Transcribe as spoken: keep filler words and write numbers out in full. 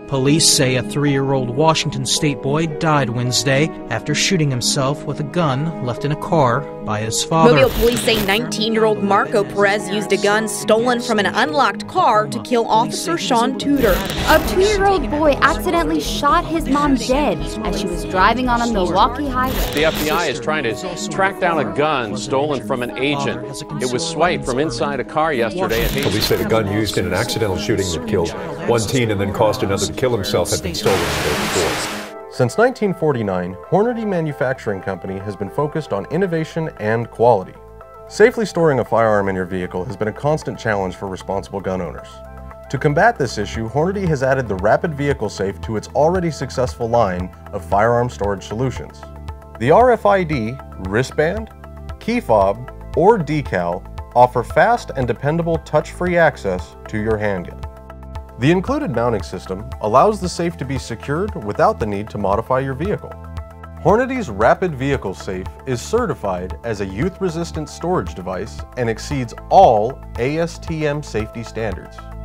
Police say a three-year-old Washington state boy died Wednesday after shooting himself with a gun left in a car by his father. Mobile police say nineteen-year-old Marco Perez used a gun stolen from an unlocked car to kill Officer Sean Tudor. A two-year-old boy accidentally shot his mom dead as she was driving on a Milwaukee highway. The F B I is trying to track down a gun stolen from an agent. It was swiped from inside a car yesterday. Police say the gun used in an accidental shooting that killed one teen and then caused another to kill himself had been stolen the day before. Since nineteen forty-nine, Hornady Manufacturing Company has been focused on innovation and quality. Safely storing a firearm in your vehicle has been a constant challenge for responsible gun owners. To combat this issue, Hornady has added the Rapid Vehicle Safe to its already successful line of firearm storage solutions. The R F I D, wristband, key fob, or decal offer fast and dependable touch-free access to your handgun. The included mounting system allows the safe to be secured without the need to modify your vehicle. Hornady's Rapid Vehicle Safe is certified as a youth-resistant storage device and exceeds all A S T M safety standards.